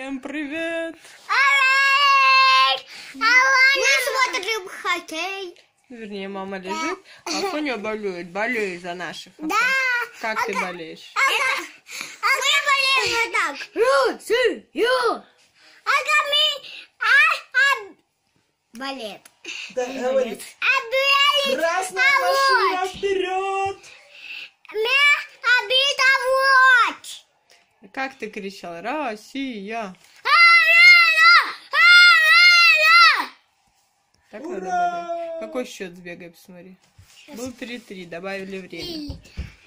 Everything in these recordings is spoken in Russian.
Всем привет! Мы смотрим хоккей. Вернее, мама лежит, а Афоня болеет. Болеет за наших. Да. Как ты болеешь? Мы болеем вот так. Россию! Болеет. Да, говорит. Красная машина вперед! Как ты кричал? Россия! Так надо болеть. Какой счет сбегай, посмотри. Был 3-3, добавили время.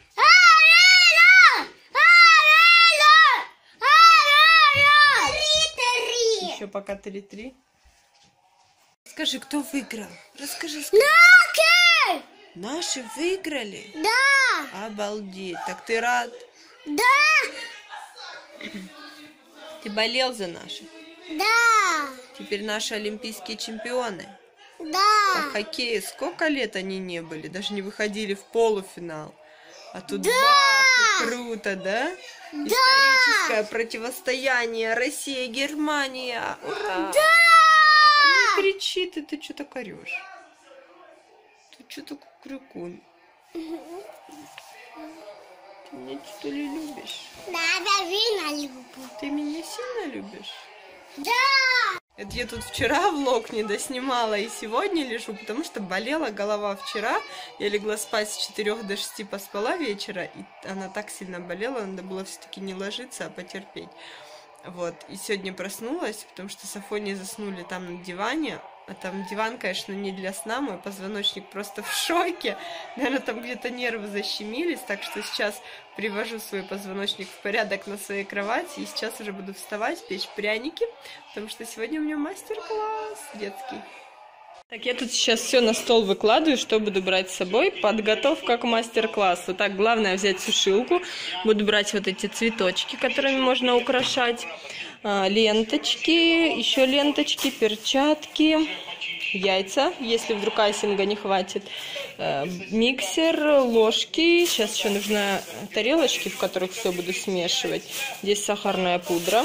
Еще пока 3-3. Скажи, кто выиграл? Расскажи. Наши выиграли? Да! Обалдеть. Так ты рад? Да! Ты болел за наших? Да! Теперь наши олимпийские чемпионы. По Да! хоккею сколько лет они не были? Даже не выходили в полуфинал. А тут Да! бах, и круто, да? Историческое противостояние Россия-Германия. Ура! Да! Не кричи ты что так орешь? Ты что такой крикун? Ты меня что ли любишь? Да, я люблю. Ты меня сильно любишь? Да! Это я тут вчера влог не доснимала и сегодня лежу, потому что болела голова вчера. Я легла спать с 4 до 6, поспала вечера, и она так сильно болела, надо было все-таки не ложиться, а потерпеть. Вот, и сегодня проснулась, потому что с Афоней заснули там на диване. А там диван, конечно, не для сна, мой позвоночник просто в шоке. Наверное, там где-то нервы защемились, так что сейчас привожу свой позвоночник в порядок на своей кровати. И сейчас уже буду вставать, печь пряники, потому что сегодня у меня мастер-класс детский. Так, я тут сейчас все на стол выкладываю, что буду брать с собой. Подготовка к мастер-классу. Так, главное взять сушилку. Буду брать вот эти цветочки, которыми можно украшать. Ленточки, еще ленточки, перчатки, яйца, если вдруг айсинга не хватит. Миксер, ложки. Сейчас еще нужны тарелочки, в которых все буду смешивать. Здесь сахарная пудра.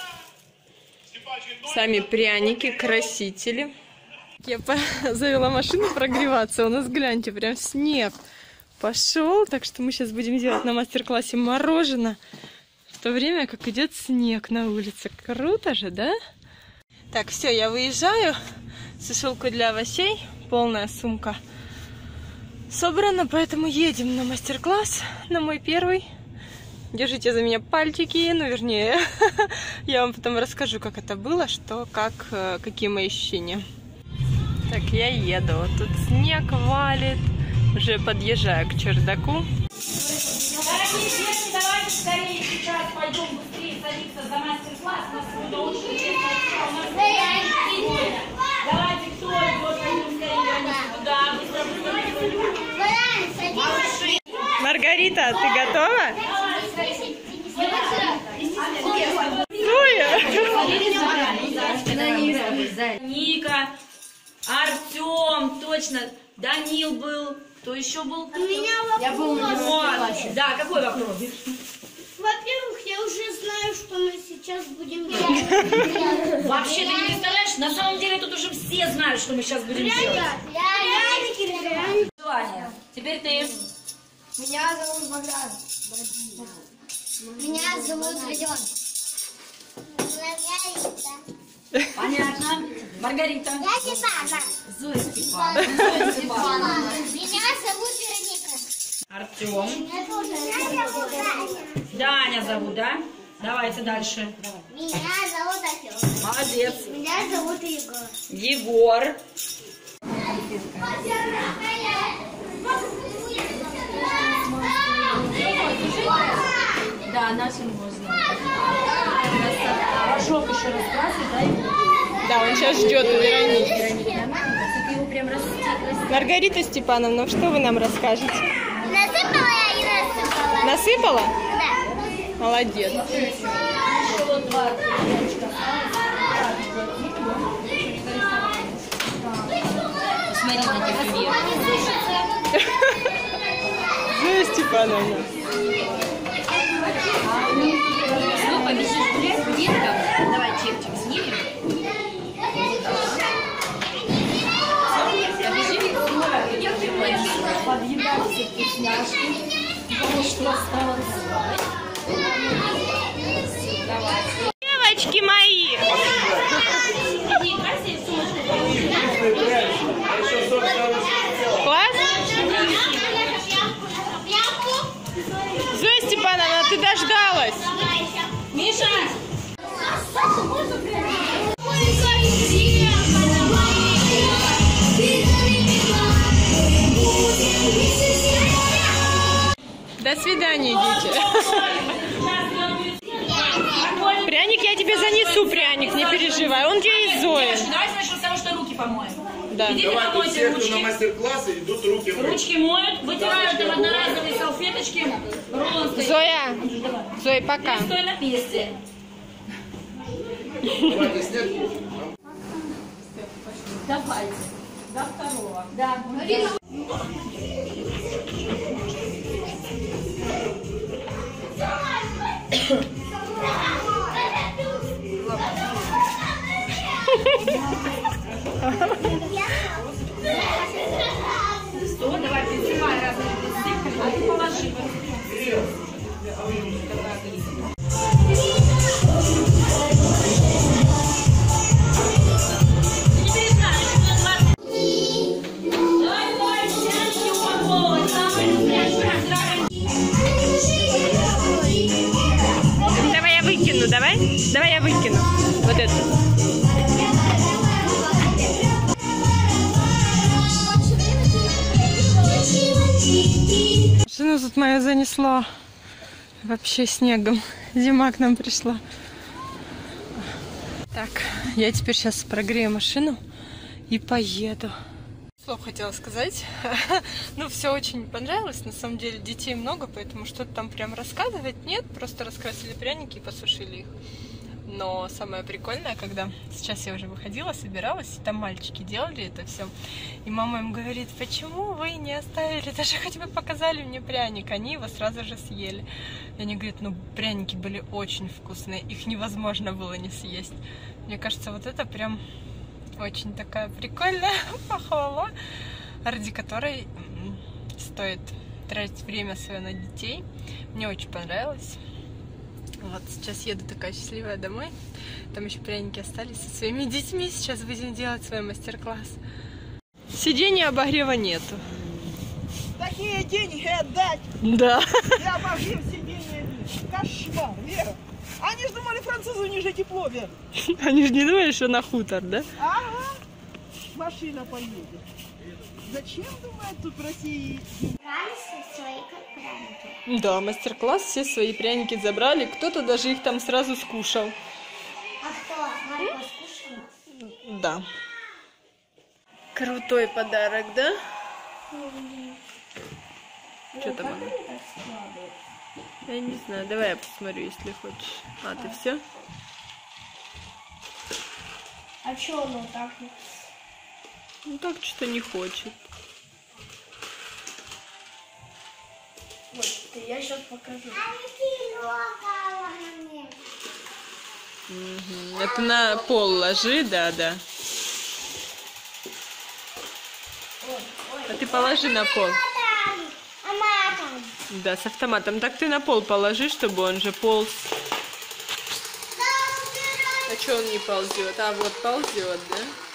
Сами пряники, красители. Я завела машину прогреваться. У нас, гляньте, прям снег пошел. Так что мы сейчас будем делать на мастер-классе мороженое, в то время как идет снег на улице. Круто же, да? Так, все, я выезжаю. Сушилку для овощей, полная сумка собрана, поэтому едем на мастер-класс, на мой первый. Держите за меня пальчики, ну, вернее, я вам потом расскажу, как это было, что, как, какие мои ощущения. Так, я еду. Тут снег валит. Уже подъезжаю к чердаку. Дорогие дети, давайте скорее сейчас пойдем быстрее садиться за мастер-класс. У нас сегодня очень интересная тема. У нас сегодня. Давайте, кто идет, пойдем скорее. Куда? Быстро. Маргарита, ты готова? Ника, Артем, точно. Данил был. Кто еще был? У меня вопрос. Я был на мастер-классе. Да, какой вопрос? Во-первых, я уже знаю, что мы сейчас будем делать. Вообще, ты не представляешь, на самом деле тут уже все знают, что мы сейчас будем делать. Желание. Теперь ты. Меня зовут Богдан. Меня зовут Родион. Понятно. Маргарита. Я Степана. Зоя Степановна. Меня зовут Вероника. Артем. Меня зовут Даня. Даня зовут, да? Давайте дальше. Меня зовут Артем. Молодец. Меня зовут Егор. Егор. Да, нашим можно. Порошок еще раскрасить, да? Да, он сейчас ждет у Вероники. Вероника, нормально? Ты его прям растить. Маргарита Степановна, что вы нам расскажете? Насыпала я и насыпала. Насыпала? Да. Молодец. Еще вот два. Смотри на тебя вверх. Зоя Степановна. Ну, побежишь гулять, деткам. Давай чепчик снимем. Подъедать все вкусняшки. Потому что осталось. Девочки мои! Класс? Зоя Степановна, ты дождалась? Миша! До свидания, дети. Пряник я тебе занесу, пряник, не переживай. Он тебе из Зои. Давай начнем с того, что руки помоем. Да. Идите Давайте помойте все, кто на ручки. мастер-классы, идут руки мыть. Ручки моют, вытирают им одноразовые салфеточки. Рулон стоит. Зоя, Зоя, пока. Стой на месте. Давайте снять. Давайте. До второго. Да. Что? Давай, присылай разные листы, а ты положи. Давай я выкину, давай? Давай я выкину. Вот это. Машину тут мою занесло вообще снегом. Зима к нам пришла. Так, я теперь сейчас прогрею машину и поеду. Слов хотела сказать. Ну, все очень понравилось. На самом деле детей много, поэтому что-то там прям рассказывать нет. Просто раскрасили пряники и посушили их. Но самое прикольное, когда сейчас я уже выходила, собиралась, и там мальчики делали это все. И мама им говорит: почему вы не оставили, даже хоть бы показали мне пряник. Они его сразу же съели. И они говорят: ну, пряники были очень вкусные, их невозможно было не съесть. Мне кажется, вот это прям очень такая прикольная похвала, ради которой стоит тратить время свое на детей. Мне очень понравилось. Вот, сейчас еду такая счастливая домой. Там еще пряники остались со своими детьми. Сейчас будем делать свой мастер-класс. Сиденья обогрева нету. Такие деньги отдать. Да. Я обогрев сиденье. Кошмар, Вера. Они же думали, французу ниже тепло, Вера. Они же не думали, что на хутор, да? Ага. Машина поедет. Зачем, думают, тут в России? Да, мастер-класс, все свои пряники забрали. Кто-то даже их там сразу скушал. А кто? Марко скушала? Да. Крутой подарок, да? Что там она? Я не знаю, давай я посмотрю, если хочешь. А, ты все? А чё оно так? Ну так что-то не хочет. Вот, я сейчас покажу. Угу. Это на пол ложи, да. А ты положи на пол. Да, с автоматом. Так ты на пол положи, чтобы он же полз. А что он не ползет? А вот ползет, да?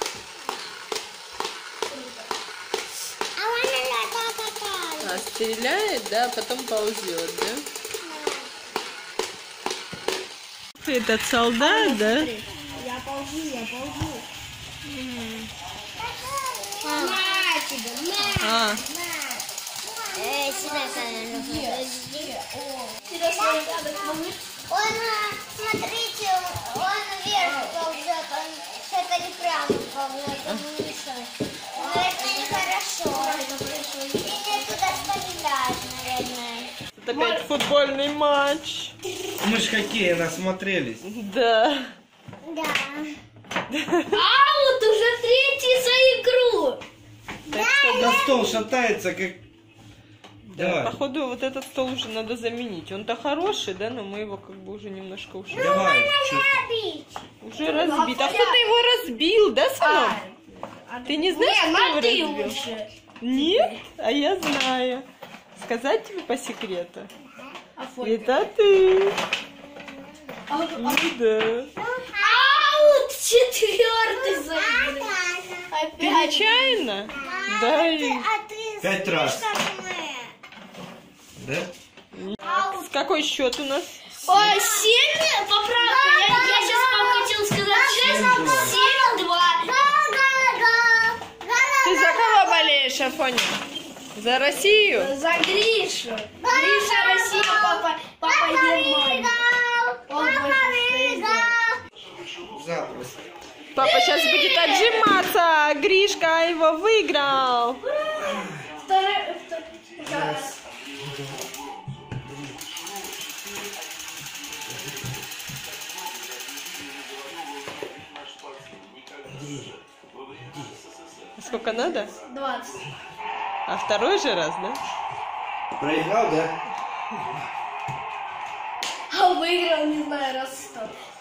А, стреляет, да, потом ползет, да? Этот солдат, да? Я ползу. На тебя, на. А, Сюда, он, смотрите, он вверх ползет, он что-то неправильно ползет, он мешает. Наверное, нехорошо. Или туда стрелять, наверное. это опять футбольный матч. Мы ж хоккея насмотрелись. Да. Да. Аут уже третий за игру. Так что Да стол шатается, как Давай. Походу, вот этот стол уже надо заменить. Он-то хороший, да, но мы его как бы уже немножко уже... Давай. Чё? Уже разбит. А кто-то его разбил, да, сынок? Ты не знаешь, кто его разбил? Нет? А я знаю. Сказать тебе по секрету? Это ты. Ну да. Аут! 4-й забили. Ты нечаянно? Да. И... 5 раз. Да? Какой счет у нас? Ой, 7? Поправка. Я сейчас вам хотел сказать 7-2. Ты за кого болеешь, Афоня? За Россию? За Гришу. Гриша, Россия, папа Германия. Он больше Запросто. Папа сейчас будет отжиматься. Гришка его выиграл. Раз. Сколько надо? 20. А второй же раз, да? Проиграл, да? А выиграл, не знаю, раз 100.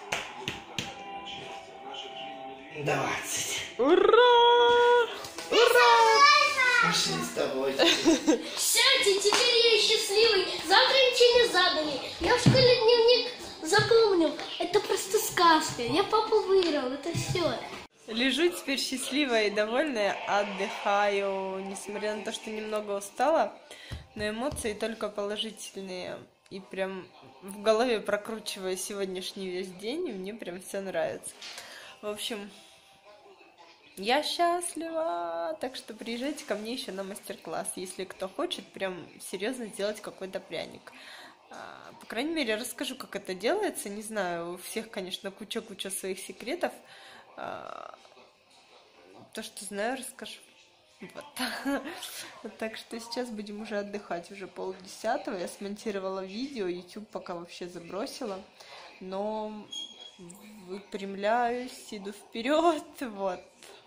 20. Ура! Ура! Пошли с тобой. Сядьте, теперь я счастливый. Завтра ничего не задали. Я в школе дневник запомнил. Это просто сказка. Я папу выиграл, это все. Лежу теперь счастливая и довольная, отдыхаю, несмотря на то, что немного устала, но эмоции только положительные. И прям в голове прокручиваю сегодняшний весь день, и мне прям все нравится. В общем, я счастлива, так что приезжайте ко мне еще на мастер-класс, если кто хочет прям серьезно сделать какой-то пряник. По крайней мере, расскажу, как это делается. Не знаю, у всех, конечно, куча своих секретов. То, что знаю, расскажу. Вот. Так что сейчас будем уже отдыхать, уже 9:30. Я смонтировала видео, YouTube пока вообще забросила. Но выпрямляюсь, иду вперед. Вот.